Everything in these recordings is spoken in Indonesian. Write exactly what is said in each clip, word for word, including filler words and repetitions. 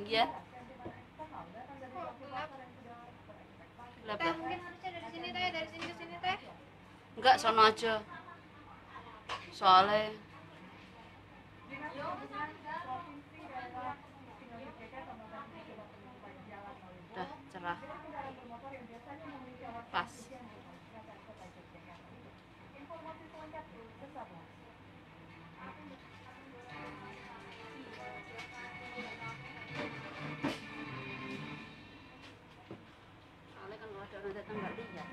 tinggi ya. Gelap Teh, ya? mungkin harusnya dari sini teh, dari sini ke sini teh. Enggak, sono aja. Soalnya udah cerah. Pas. Soalnya kan kalau ada orang datang nggak lihat.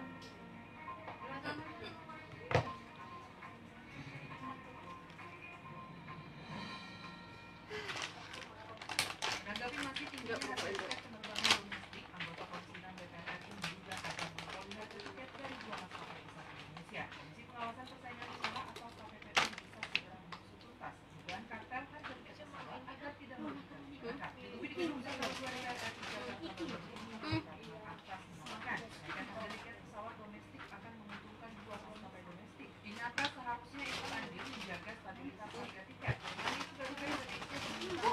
Menanggapi masih tingginya harga tiket penerbangan domestik, anggota Komisi enam D P R R I juga akan mengkoordinasi tiket dari dua maskapai besar Indonesia. Komisi Pengawasan Persaingan Usaha atau K P P U bisa segera mengusut tuntas dugaan kartel harga tiket pesawat agar tidak merugikan masyarakat. Lebih di Gedung Satu Dua D P R R I Jakarta atas mengatakan kenaikan harga tiket pesawat domestik akan menguntungkan dua maskapai domestik. Dinyata seharusnya itu adil menjaga stabilitas harga tiket. Selain itu Garuda Indonesia meminta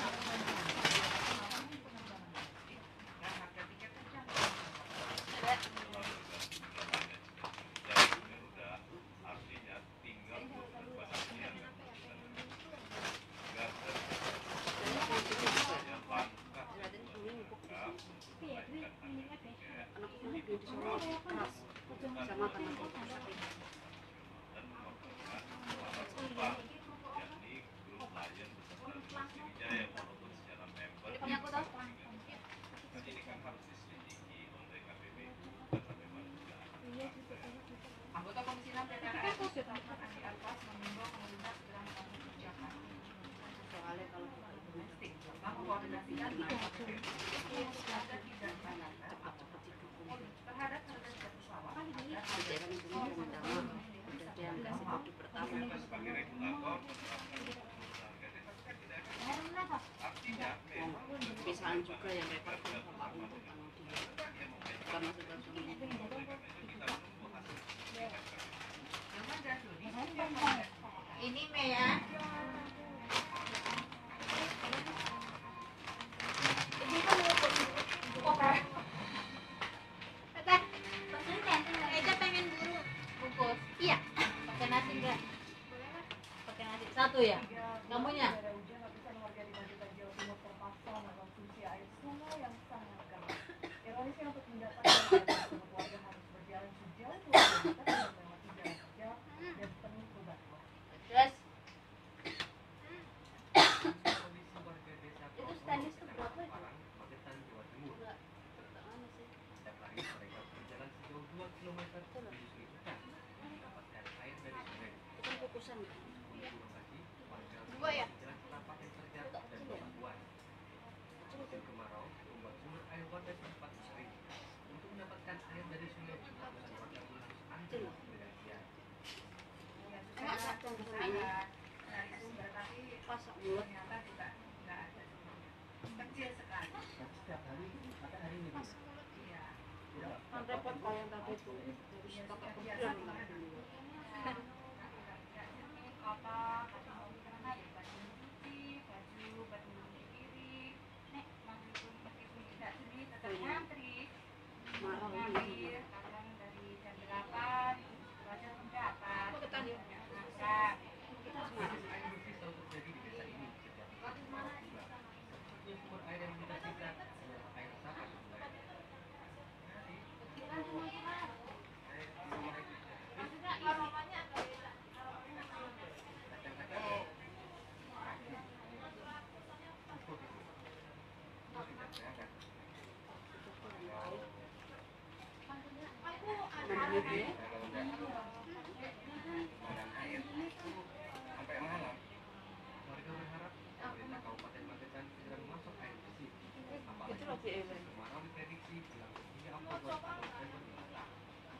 Anggota Komisi enam D P R R I Suparman Andi Arfas mengimbau pemerintah segera mengambil kebijakan soalnya kalau domestik serta mengkoordinasikan dengan K P P U agar tidak dibayarkan terhadap harga tiket pesawat. Perusahaan juga yang repot kan sama untuk tanggung dia. Bukan maksud langsung Ini Mei ya. Ini kan oke. Teh, Eja pengen buru bungkus. Iya. Pakai nasi enggak? Pakai nasi satu ya. Kamunya? Terus itu stanis tuh berapa itu? Magetan, Jawa Timur. Enggak. Pertanyaannya sih. Setiap hari mereka berjalan sejauh dua kilometer menyusuri hutan, mendapatkan air dari sungai. Itu kan kukusan. Untuk lokasi, warga Dua ya? berjalan setapak yang terjal dan berbantuan. Musim kemarau membuat sumber air warga sempat kering. Untuk mendapatkan air dari sungai, ratusan warga pun harus antri bergantian. Enggak satu sama ini. Pasak mulut. Kecil sekali. Setiap hari, maka hari ini Iya. Kan repot kalau yang tadi itu harus pakai kebiasaan dulu. Apa kata mau karena ada baju cuci, baju baju piring, nek meskipun meskipun tidak sendiri tetap ngantri. Marah ini. Ngambil kadang dari jam delapan, belajar mendapat. Nah, Kita harus marah. krisis air bersih selalu terjadi di desa ini sejak musim kemarau tiba. Satu-satunya sumber air yang kita sisa adalah air resapan sungai. Maksudnya aromanya agak beda. Sampai malam, warga berharap pemerintah Kabupaten Magetan segera memasok air bersih. Itu lebih enak. Kemarau diprediksi berlangsung hingga Oktober atau November mendatang.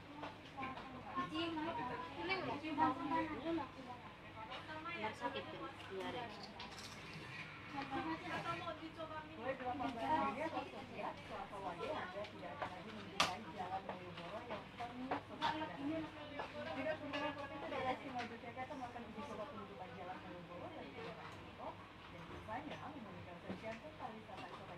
Biar sakit kan, biar ya. mulai delapan belas Juni atau setiap Selasa Wage Anda tidak akan lagi menjumpai jalan Malioboro yang penuh pesepeda. Dinas Perhubungan Provinsi Daerah Istimewa Yogyakarta melakukan uji coba penutupan jalan Malioboro dan Jalan Malioboro dan sisanya memonitor jantung pariwisata kota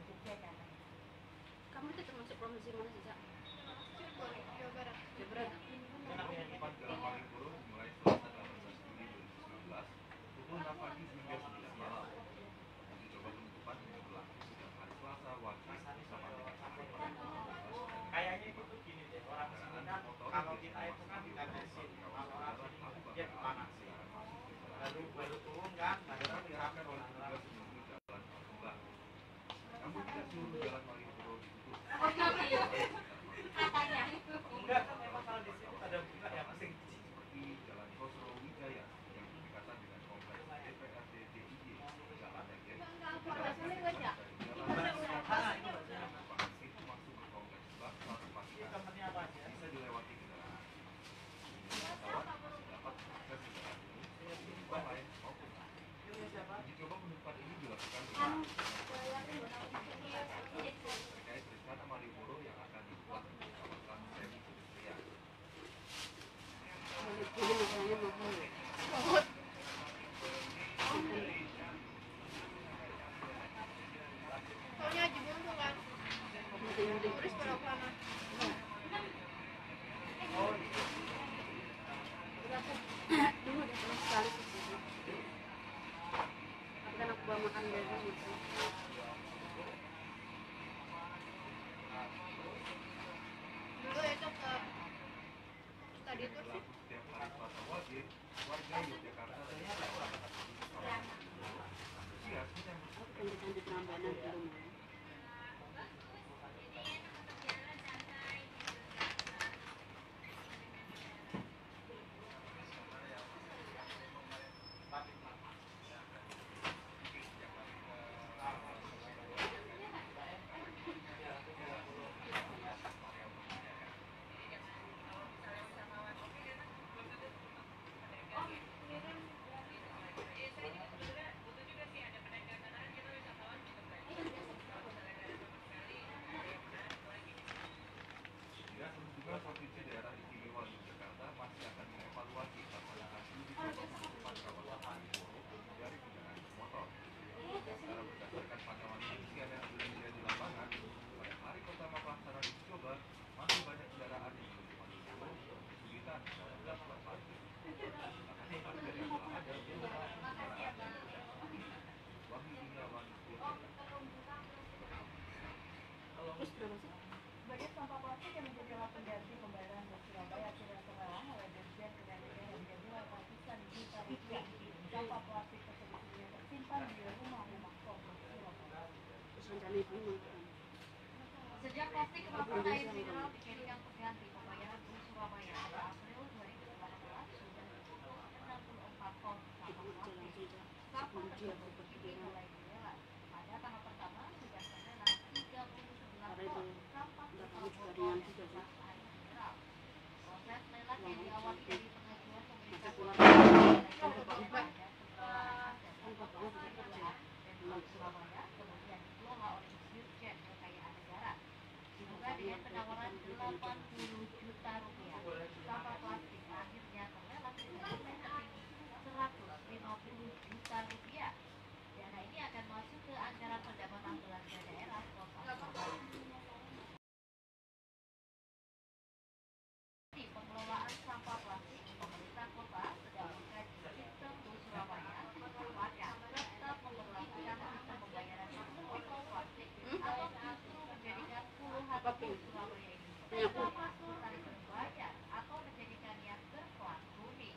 Provinsi mana sih, Cak? Cirebon, Jawa Barat. Jawa Barat. Tempat Jalan Malioboro dimulai Selasa delapan belas Juli dua ribu sembilan belas pukul enam pagi hingga sembilan malam. Uji coba penutupan ini berlaku setiap hari Selasa waktu bersama dengan hari Kayaknya itu tuh gini deh, orang sini kan kalau kita itu kan nggak besin, kalau orang sini dia panasin, baru baru turun kan, baru diharapkan oleh petugas menuju jalan Al-Kembang. Namun tidak seluruh jalan Malioboro ditutup. Katanya. enggak kan memang kalau di situ ada bunga ya masing Seperti Jalan Khosrow Wijaya yang berdekatan dengan kompleks D P R D D I Y, Jalan Degen, itu masuk ke kompleks Bakso Pasiran temennya apa aja? bisa dilewati kendaraan. Pesawat masih dapat mengakses kendaraan umum, penumpang lain maupun taksi. Uji coba penutupan ini dilakukan bersama terkait rencana Malioboro yang akan dibuat di kawasan semi pedestrian. Ini masalahnya mahal. Banget. Soalnya Haji Buntu kan. Turis pada sana. Dulu udah pernah sekali ke situ. Tapi kan aku bawa makan dari gitu. Dulu itu ke tadi tur sih. Berlaku setiap hari Selasa Wage, warga Yogyakarta dan Jawa antusias menyambut Cantik-cantik Prambanan belum. Dinas Perhubungan Provinsi Daerah Istimewa Yogyakarta masih akan mengevaluasi pelaksanaan uji coba penutupan kawasan Malioboro dari kendaraan bermotor. Secara berdasarkan pantauan Kementerian yang sudah di lapangan, pada hari pertama pelaksanaan uji coba, masih banyak kendaraan yang menuju Malioboro kesulitan dalam melakukan parkir. Bahkan parkir yang telah ada belum kendaraan yang berjalan. Wahyu Gunawan, Yogyakarta. Terus berapa sih? Sebagai sampah plastik yang menjadi alat pengganti pembayaran di Surabaya akhirnya terlarang oleh Dirjen Kementerian yang menjadi ratusan juta rupiah. Sampah plastik tersebut yang tersimpan di rumah-rumah kosong Surabaya. Terus rencana ibu makan. Sejak plastik kemasan air mineral dijadikan pengganti pembayaran di Surabaya pada April dua ribu delapan belas sudah dikumpul enam puluh empat ton sampah Ibu jalan plastik. saja. Sampah Sebelum dia tersebut berpergian. kini mulai dilelang. Pada tahap pertama sudah terlelang tiga puluh sembilan Karena ton itu sampah udah berupa kamu juga botol ringan dan juga sih. gelas air mineral. Proses lelang yang diawali dari pengajuan pemerintah Masih kota kurang. Surabaya dan pengelolaan dan Kan bapaknya juga kerja. Pemkot Surabaya kemudian dikelola oleh Dirjen Kekayaan Negara. Dibuka dengan penawaran delapan puluh juta rupiah. Sampah plastik akhirnya terlelang dengan nilai tertinggi seratus lima puluh juta rupiah. Dana ini akan masuk ke anggaran pendapatan belanja daerah Kota Surabaya. Di pengelolaan sampah plastik, pemerintah kota sedang mengkaji sistem bus Surabaya apakah tetap memperlakukan sistem pembayaran botol plastik atau justru menjadikan puluhan bus Surabaya ini tetap masuk tarif berbayar atau menjadikannya berplat kuning.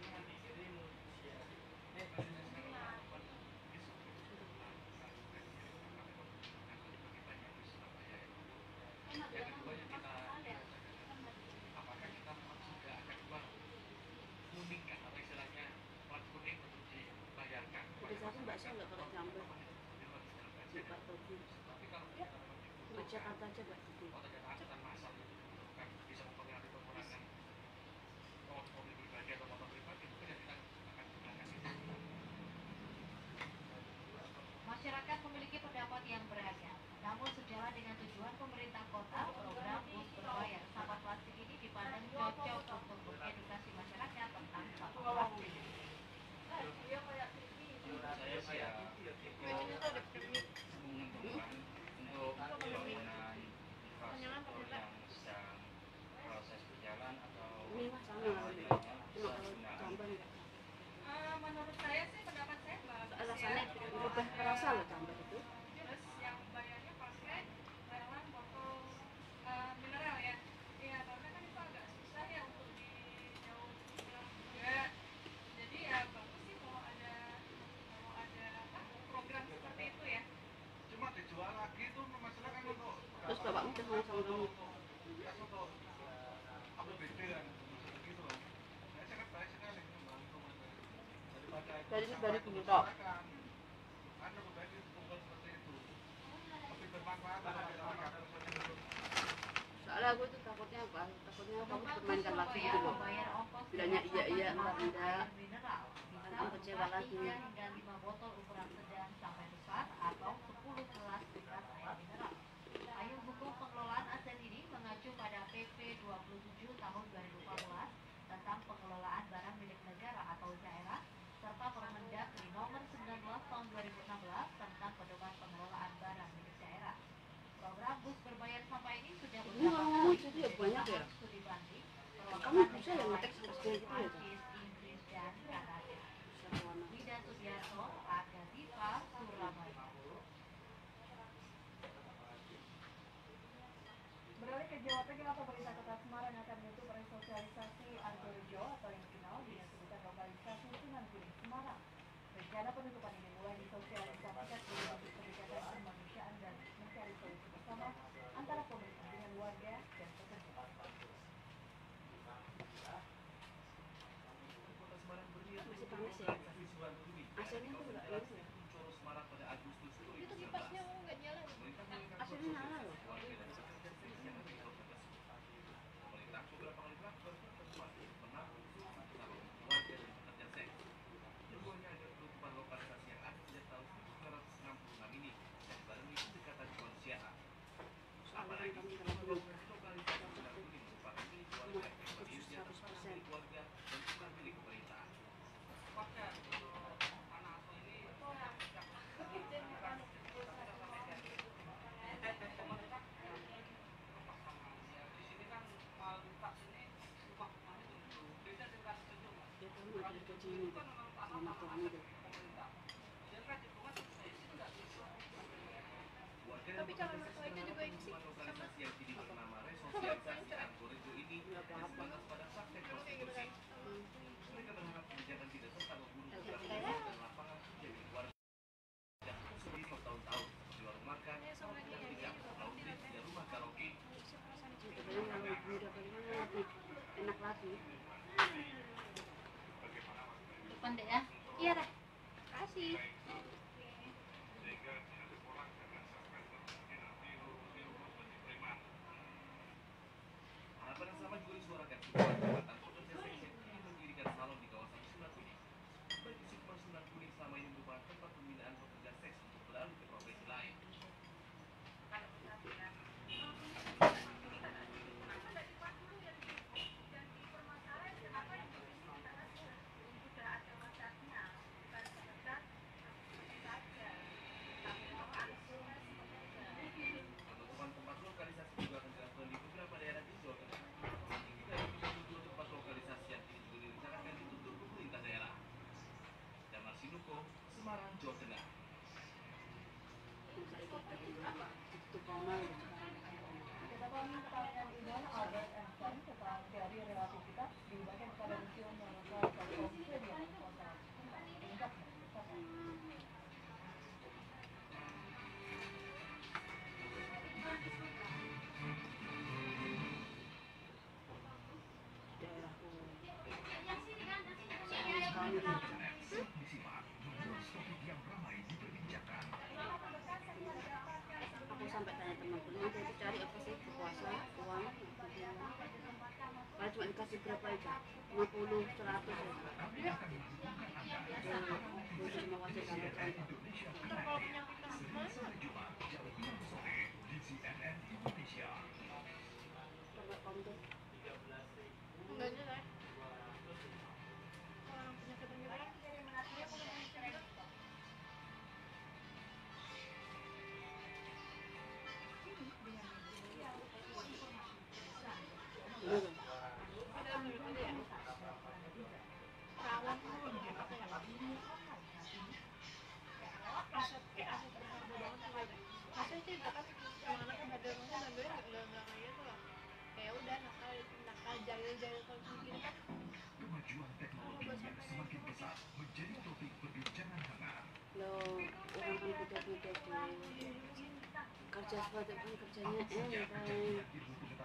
Yang kedua yang kita apakah kita juga akan buat kuning kan atau istilahnya plat kuning untuk dibayarkan. Udah satu bakso nggak pakai campur. Pak Tobi. Tapi kalau kita memang Buat Jakarta aja Pak Tobi. kota Jakarta angkutan massal itu kan bisa mempengaruhi pengurangan mobil pribadi atau motor pribadi, mungkin yang kita akan gunakan itu. Masyarakat memiliki pendapat yang beragam. Namun sejalan dengan tujuan pemerintah kota, program bus berbayar sampah plastik ini dipandang cocok untuk mengedukasi masyarakat tentang sampah plastik. Saya sih ya Biasanya tuh ada premium. menguntungkan untuk pembangunan infrastruktur Tadi ini baru dulu tok. Anda berbagi kumpul seperti itu. Lebih bermanfaat kalau kita mengatakan seperti itu. Soalnya aku tuh takutnya apa? Takutnya kamu Penumpang bus permainkan lagi Surabaya gitu loh. membayar ongkos Bilangnya iya iya entar tambahan enggak. air mineral bisa Kan aku kecewa berupa lagi. tiga hingga lima botol ukuran sedang sampai besar atau sepuluh gelas bekas air mineral. Payung hukum pengelolaan aset ini mengacu pada P P dua puluh tujuh tahun dua ribu empat belas tentang pengelolaan barang milik negara atau daerah serta Permendagri nomor sembilan belas tahun dua ribu enam belas tentang pedoman pengelolaan barang milik daerah. Program bus berbayar sampah ini sudah Ini beberapa kalau kali ngomong jadi ya banyak ya. tahap studi banding Kamu bisa ya ngetek sampai segini gitu ya? Prancis, Inggris, dan Kanada. Sarwana. Wida Sudiarto, Aga Diva, Surabaya. Beralih ke Jawa Tengah, pemerintah Kota Semarang akan menutup resosialisasi Argorejo atau yang dikenal dengan sebutan lokalisasi Sunan Gunung Semarang. Rencana penutupan ini mulai disosialisasikan sebagai bentuk pendekatan kemanusiaan dan mencari solusi bersama antara pemerintah dengan warga dan pekerja. Kota Semarang berniat Masih untuk panas ya? lokalisasi Sunan Gunung A C-nya tuh enggak ini ya? Kuncoro Semarang pada Agustus dua ribu Itu sembilan kipasnya belas. mau nggak nyala. Pemerintah mengingat A C-nya nyala loh. warga dan pekerja seks yang ada di kota tersebut. Pemerintah beberapa kali melakukan pertemuan menampung seluruh calon warga dan pekerja seks. Tujuannya agar penutupan lokalisasi yang ada sejak tahun seribu sembilan ratus enam puluh enam ini dan dibarengi pendekatan kemanusiaan. Apalagi lokalisasi Sunan Gunung merupakan milik warga yang berdiri di atas tanah milik warga dan bukan milik pemerintah. Ya kamu ada di gaji ini tuh. Sama tuan itu. Warga Tapi dan calon pekerja mertua itu juga ini sih, penutupan sama. lokalisasi yang kini bernama resosialisasi Argorejo ini dan sebatas pada praktek Emang kayak gitu prostitusi. kan? Sama. Mereka berharap kebijakan tidak serta membunuh Agak beberapa kayak- rumah dan lapangan kerja milik warga. Dan sedih bertahun-tahun seperti warung makan, Ya, sama dia, dan dia tidak juga. laundry, dan rumah karaoke. Sebetulnya kalau muda bagaimana lebih enak lagi. Depan deh ya. Iya dah. Kasih. Harapan yang sama juga disuarakan sebuah jabatan pekerja seks yang ingin mendirikan salon di kawasan Sunan Gunung. Bagi Super Sunan Gunung selama ini merupakan tempat pembinaan pekerja seks untuk beralih ke profesi lain. Penutupan tempat lokalisasi juga akan dilakukan di beberapa daerah di Jawa Tengah. Hingga ini tujuh puluh tempat lokalisasi yang kini juga direncanakan ditutup pemerintah daerah. Damar Sinuko, Semarang, Jawa Tengah. Masa itu ditutup formal gitu. Catatan pertanyaan Iwan Albert Einstein tentang teori relativitas dibagikan kepada Museum Monokel Telkom Stadion Kota. Lengkapnya bersama. Daerahku. Sayang sekali tuh. Aku sampai tanya temanku, nanti itu cari apa sih puasa, uang, kalau cuma dikasih berapa aja, lima puluh, seratus ya. Jadi cuma wajib sampai tanya. Ntar kalau penyakit kan mana? Coba kamu tuh. Enggak jelas. Orang penyakit yang gitu kan. Dia kalau penyakit gitu. Bener kan? Ada yang gitu ya. Rawan tuh. Aset kayak aset terhadap banget tuh ada. Aset sih kan emang anaknya badar rumah dan gue nggak nggak nggak kayak gitu lah. Kayak udah nakal nakal jahil jahil kalau gini kan. Kemajuan teknologi yang semakin pesat menjadi topik perbincangan hangat. Loh, orang kan beda-beda deh. Kerja seperti kan kerjanya enteng. Kejadian ilmu pengetahuan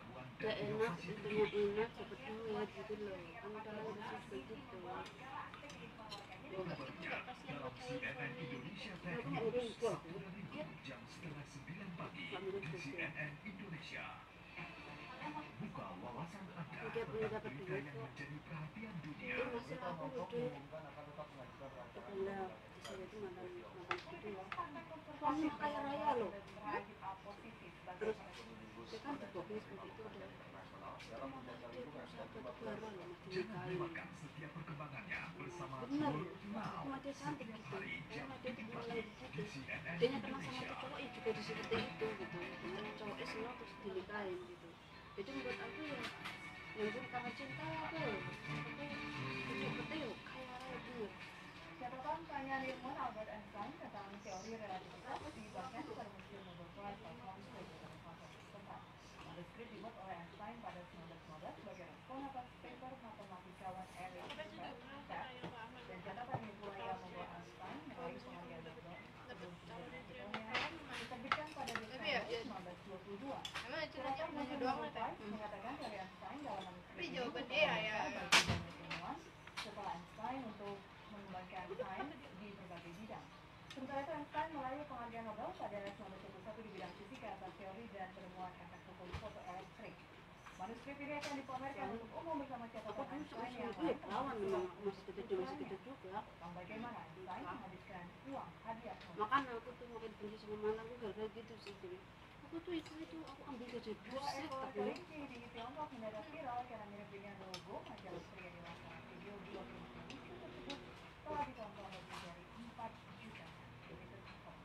udah enak, itunya enak, dapat duit gitu loh. Kan udah langsung seperti itu. Kabarnya dalam C N N Indonesia Tech Kenapa nggak News ngumpul? Sabtu dan Minggu jam setengah sembilan pagi di C N N Indonesia. Buka wawasan Anda Tiap tentang dapat berita duit yang kok. menjadi perhatian dunia. Itu masih aku gede. Udah di sini tuh makan makan gede loh. Suami kaya raya loh. Terus dia kan dibawa seperti itu udah. Dia tuh sahabat baru loh masih Jangan nikahin. lewatkan setiap perkembangannya bersama Bener. World Now. Cuma dia cantik Setiap gitu. hari jam Karena dia tuh tujuh mulai pagi gitu. di C N N Dia kenal sama Indonesia. tuh cowok yang juga seperti itu gitu. Dengan cowoknya senang terus dinikahin gitu. Jadi menurut aku ya yang pun karena cinta aku loh. Tapi hidup itu kaya raya bener. Catatan tanya ilmuwan Albert Einstein tentang teori relativitas dibahkan pada Museum Nobel Prize of Chemistry di Manufaktur setempat. Manuskrip dibuat oleh Einstein pada seribu sembilan ratus lima belas sebagai respon atas paper matematikawan Eric Schmidt dan catatan ini pula yang membuat Einstein meraih penghargaan Nobel sebelum sebelum artikelnya diterbitkan pada Desember seribu sembilan ratus dua puluh dua. Emang Catatan ceritanya Museum nanya doang Nobel lah teh. Prize mengatakan teori Einstein dalam manuskrip Tapi ini jawaban merupakan dia ya, dasar ya. bagi banyak ilmuwan setelah Einstein untuk mengembangkan sains di berbagai bidang. Sementara itu Einstein meraih penghargaan Nobel pada seribu sembilan ratus dua puluh satu di bidang fisika atas teori dan penemuan efek pukul fotoelektrik. Manuskrip ini akan dipamerkan untuk umum bersama Aku catatan dulu Einstein sama yang itu ya perawan memang masih gede masih gede juga. tentang bagaimana Einstein menghabiskan uang hadiah Nobel. Makanya aku tuh makin benci sama mantanku gara-gara gitu sih jadi aku tuh itu itu aku ambil gaji Dua buset ekor tapi kelinci di Tiongkok mendadak viral karena mirip dengan logo majalah pria dewasa. Video dua kelinci lucu tersebut telah ditonton lebih dari empat juta viewers.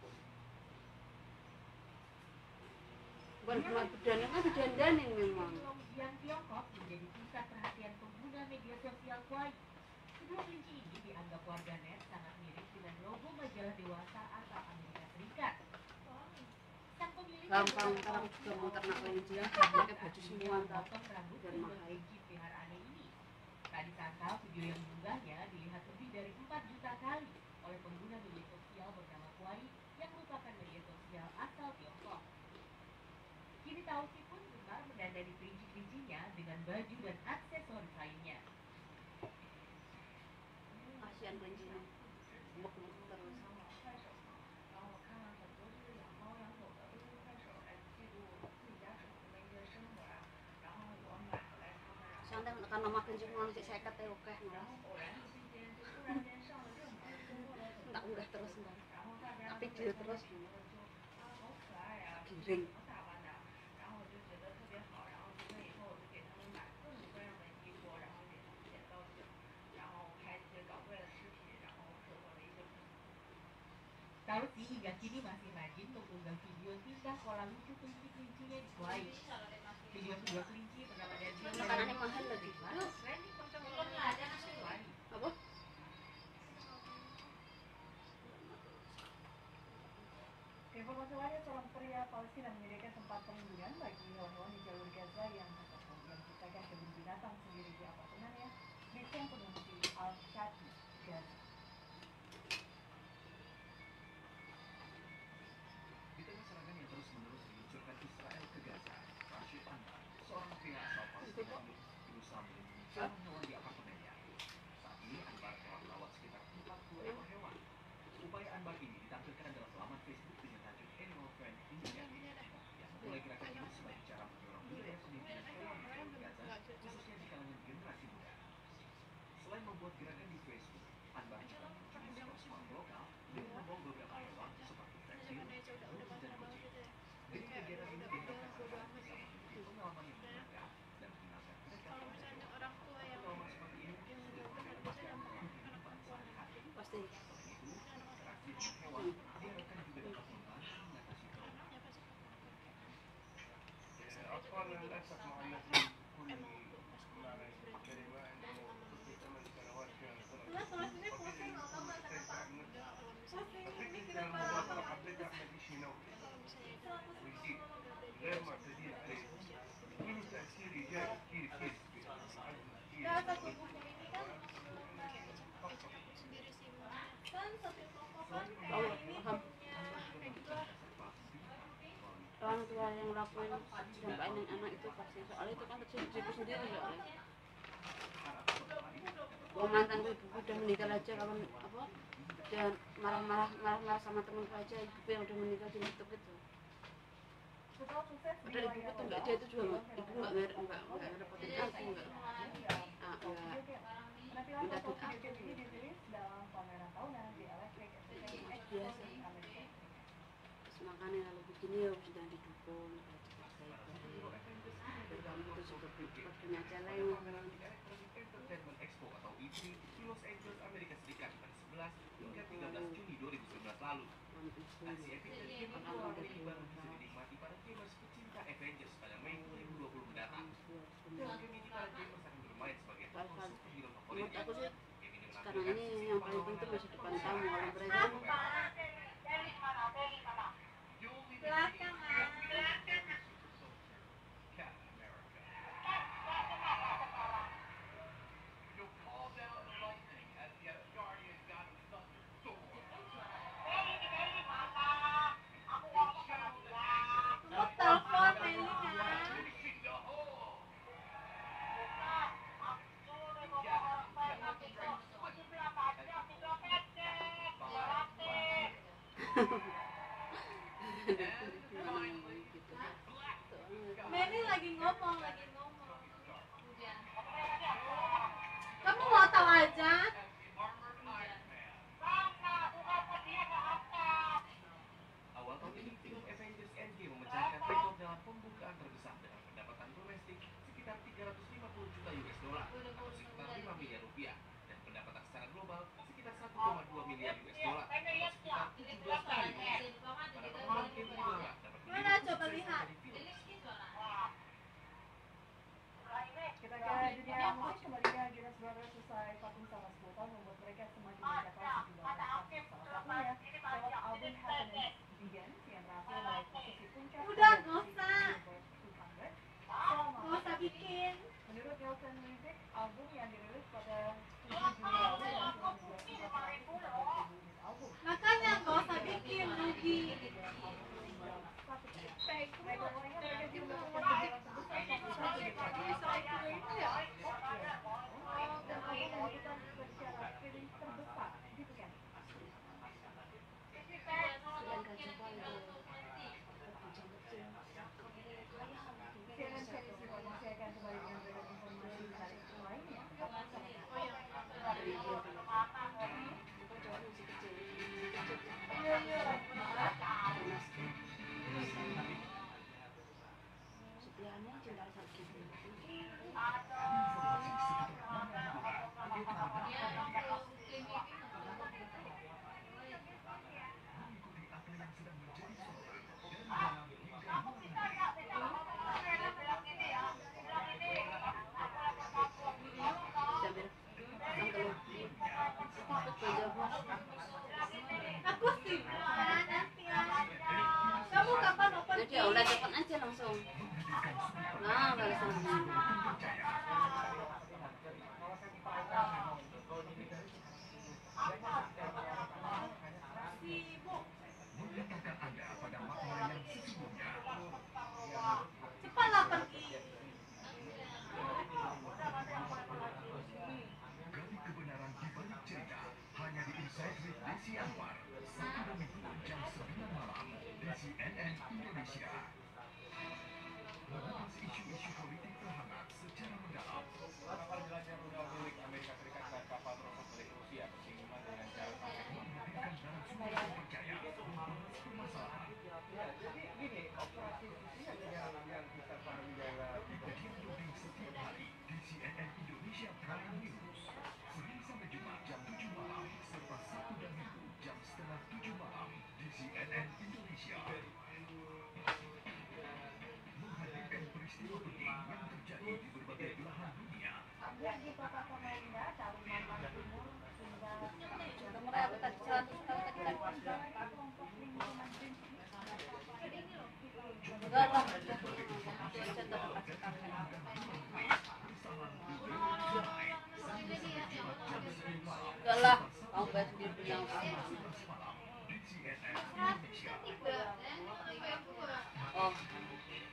bukan cuma bedanya kan didandanin memang. Yang Tiongkok menjadi pusat perhatian pengguna media sosial Kuwait. Kedua kelinci ini dianggap warganet sangat mirip dengan logo majalah dewasa asal Amerika Serikat. Sang pemilik Gampang ntar aku juga mau ternak kelinci ya pakai baju semua ntar potong rambut biar kedua mahal. kelinci peliharaannya ini. Tak disangka video yang diunggahnya dilihat lebih dari empat juta kali oleh pengguna media sosial bernama Kuwait yang merupakan media sosial asal Tiongkok. Kini Tausi pun gemar mendandani kelinci-kelincinya dengan baju dan aksesoris lainnya. Kasihan kelincinya muk-muk terus. Santai karena makan cuma nanti saya kata oke malah tak unggah terus ntar tapi dia terus giring. Tausi hingga kini masih rajin mengunggah video tingkah pola lucu kelinci-kelincinya di Kuwait. Video-video kelinci bernama Daniel dan Makanannya mahal lagi. Yuk, trending belum ada nasi Kuwait. apa? Informasi lainnya, seorang pria Palestina menyediakan tempat perlindungan bagi hewan-hewan di jalur Gaza yang terkepung dan menciptakan kebun binatang sendiri di apartemennya di kamp pengungsi Al-Shati, Gaza. Di tengah serangan yang terus-menerus diluncurkan Israel ke Gaza, Rashid Anwar, seorang pria asal Palestina ini berusaha melindungi hewan-hewan di apartemennya. Saat ini Anwar telah merawat sekitar empat puluh ekor hewan. Upaya Anwar ini ditampilkan dalam laman Facebook dengan tajuk Animal Friend Initiative yang memulai gerakan ini sebagai cara mendorong budaya sendiri hewan di Gaza, khususnya di kalangan generasi muda. Selain membuat gerakan di Facebook, Anwar juga mengunjungi spot-spot lokal dengan membawa beberapa hewan seperti reptil, burung, dan kucing. Dengan kegiatan ini diharapkan akan bisa memiliki pengalaman yang berharga dan mengenalkan mereka pada hewan. Orang tua yang Pengalaman seperti ini sudah mendapatkan dalam kehidupan sehari-hari. Pasti. Selain itu, interaksi dengan hewan diharapkan juga dapat membantu mengatasi trauma. الأطفال للأسف معلقين كل يعني كلمة أنه طفل ثمان سنوات كان فكرة المبادرة حبيت أعمل شيء نوعي وجديد غير معتادين عليه له تأثير إيجابي كثير كثير كبير على الجيل Tahu paham. Orang tua yang ngelakuin dampakin anak itu pasti soalnya itu kan kecil diriku sendiri soalnya. Oh, mantanku ibuku udah meninggal aja kawan apa dan marah-marah marah-marah sama temanku aja ibuku yang udah meninggal di YouTube itu. Setelah sukses di Padahal ibuku tuh nggak dia itu juga nggak ibu nggak nggak nggak nggak ngerepotin aku nggak ah nggak penampilan foto mendapat video aku game ini dirilis dalam pameran tahunan di Electric Entertainment Expo biasa. di Amerika. Terus makanya kalau begini ya sedang didukung biar kamu itu juga punya challenge Electronic Entertainment Expo atau E tiga di Los Angeles, Amerika Serikat pada sebelas hingga tiga belas Juni dua ribu sembilan belas lalu. Aksi epik dan game virtual ini baru bisa dinikmati para gamers pecinta Avengers pada Mei dua ribu dua puluh mendatang. Dalam game ini para gamers akan bermain sebagai tokoh superhero menurut favoritnya. aku sih Game ini sekarang menampilkan ini yang paling penting masa depan kamu kalau mereka Telepon Meli kan. Meli lagi ngomong, lagi ngomong. Kamu mau tahu aja? Awal tahun ini, film Avengers Endgame memecahkan rekor dalam pembukaan terbesar dengan pendapatan domestik sekitar tiga ratus lima puluh juta U S dollar atau sekitar lima miliar rupiah dan pendapatan secara global sekitar satu koma dua miliar U S dollar atau sekitar tujuh belas kali lebih. Para penggemar game ini berharap dapat Mana menjadi coba sukses lihat. menjadi film. Kita ke dunia musik, kembalinya Jonas Brothers selesai vakum selama sepuluh tahun membuat mereka semakin mencapai sejumlah prestasi. Salah satunya lewat album Happiness Begins yang berhasil meraih posisi puncak Udah, di nggak usah. Billboard dua ratus selama Nggak usah bikin. Menurut Nielsen Music, album yang dirilis pada tujuh Juli lalu yang telah membuat empat ratus empat belas ribu unit album. Makanya nggak usah bikin, rugi. Mereka mulainya mereka juga mendapatkan penjualan terbesar satu juta unit album. Dan album menunjukkan secara streaming terbesar di dunia. C N N Series Indonesia akan kembali dengan berbagai informasi menarik lainnya. Tetaplah bersama kami. setianya cinta sakit Aku sih, nanti ya. Kamu kapan open? nanti ya udah cepet aja langsung nah balas langsung Mengantarkan Anda pada makna yang sesungguhnya. Cepatlah pergi. Gali kebenaran di balik cerita hanya di Inside with Desi Anwar. Sabtu dan Minggu jam sembilan malam di C N N Indonesia. Mengupas isu-isu politik terhangat secara mendalam. Kapal jelajah rudal milik Amerika Serikat dan kapal perang milik Rusia bersinggungan dengan jarak pandang. Menghadirkan narasumber terpercaya membahas permasalahan. Ya, jadi gini, operasi ini adalah yang kita pahami dalam Kejadian lebih setiap hari di C N N Indonesia Prime News. Senin sampai Jumat jam tujuh malam serta Sabtu dan Minggu jam setengah tujuh malam di C N N Indonesia. Menghadirkan peristiwa penting yang terjadi di berbagai belahan dunia. Update di kota Samarinda, Kalimantan Timur, hingga nomor tadi seratus kalau tadi kan beberapa kelompok lingkungan prinsip enggak lah enggak lah kamu bayar sendiri punya Di C N N Indonesia. oh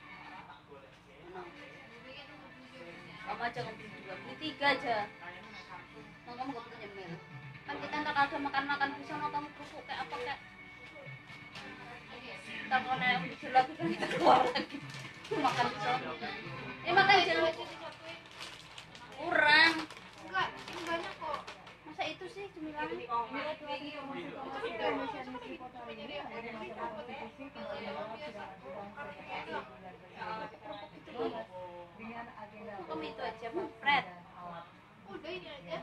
kamu aja kamu beli dua, beli tiga aja. Mau kamu gak perlu nyemil. Kan kita ntar kalau makan-makan bisa mau kamu kerupuk kayak apa kayak. Ntar kalau yang bisa lagi kan kita keluar lagi. Makan bisa. Eh makan jangan kurang. Enggak, ini banyak kok. Masa itu sih cemilan? Itu kan buat cuma nyari yang ada di dapur ya. Kalau yang biasa. dengan agenda Kamu itu aja, Fred. Udah ini aja.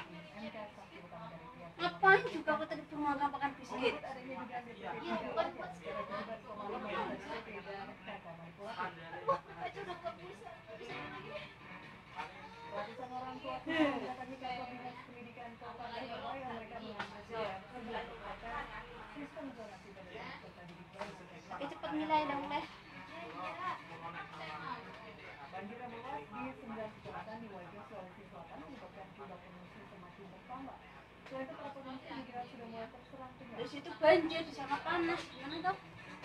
Ngapain juga aku tadi cuma makan makan biskuit? Iya, bukan buat sekarang. Wah, aja udah gak bisa. Bisa lagi deh. ratusan orang tua mendatangi kantor dinas pendidikan Kota Surabaya yang mereka mengapresiasi sebuah kekuatan sistem zonasi pada peserta didik baru. Tapi cepet nilai dong deh. Banjir yang meluas di sembilan kecamatan di Wajo, Sulawesi Selatan menyebabkan jumlah pengungsi semakin bertambah. Selain itu, para pengungsi juga sudah mulai terserang Di penyakit. situ banjir, di sana panas. Gimana dong?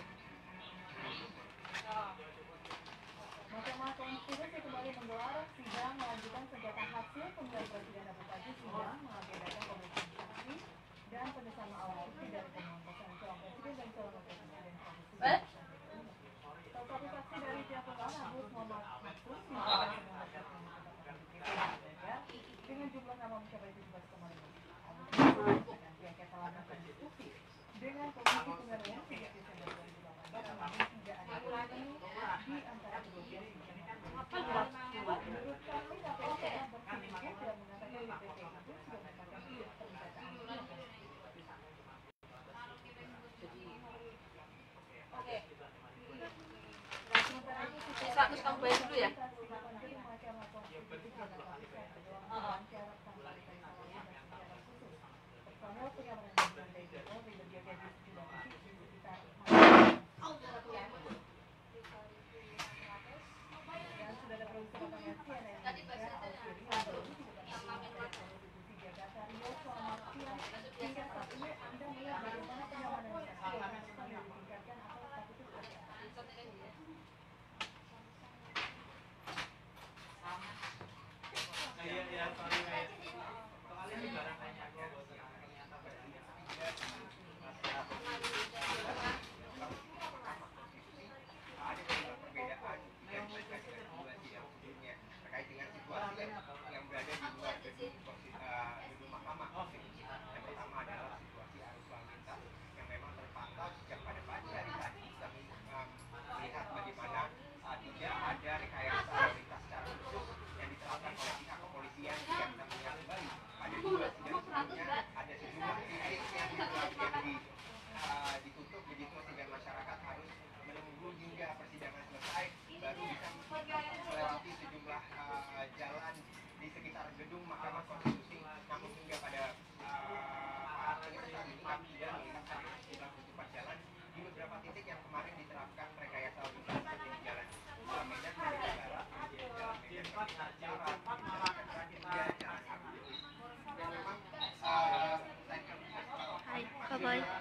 Mahkamah Konstitusi kembali menggelar sidang melanjutkan sengketa hasil pemilihan presiden Rabu pagi. Sidang mengagendakan pemeriksaan saksi dan pengesahan alat bukti dari temuan pasangan calon presiden dan calon wakil presiden Prabowo Eh? Subianto. Salah satu saksi dari pihak pemohon Agus Muhammad Mahfuz menyatakan semua dapat menetapkan dengan jumlah nama mencapai tujuh belas koma lima. Agus mengatakan pihaknya telah melakukan diskusi dengan Komisi Pemilihan sejak Desember dua ribu delapan belas namun tidak ada pertemuan di antara kedua pihak. Menurut kami, K P U telah bersedia dan mengatakan D P T itu sudah mendapatkan pendataan. Oke. Satu kamu bayar dulu ya? Iya, iya, sorry guys. Soalnya ini barang banyak kok. Ada beberapa perbedaan yang mereka dengan situasi yang sebelumnya terkait dengan situasi yang, yang berada di luar gedung, uh, gedung mahkamah. Yang pertama adalah situasi arus lalu lintas yang memang terpantau sejak pada pagi hari tadi. Kami um, melihat bagaimana uh, tidak ada rekayasa lalu lintas secara khusus yang diterapkan oleh pihak kepolisian. Yang kita melihat kembali ada dua sidang sebelumnya, ada sejumlah titik yang, yang di, uh, ditutup begitu sehingga masyarakat harus menunggu hingga persidangan selesai baru bisa melewati sejumlah uh, jalan di sekitar gedung Mahkamah Konstitusi. Namun hingga pada uh, hingga saat ini kami tidak melihat ada sejumlah tutupan jalan di beberapa titik yang kemarin diterapkan rekayasa lalu lintas seperti di jalan uh, Medan Merdeka Barat, kemudian jalan Medan Merdeka Barat, hingga jalan Abdul. Dan memang uh, selain kami Hai, bye bye.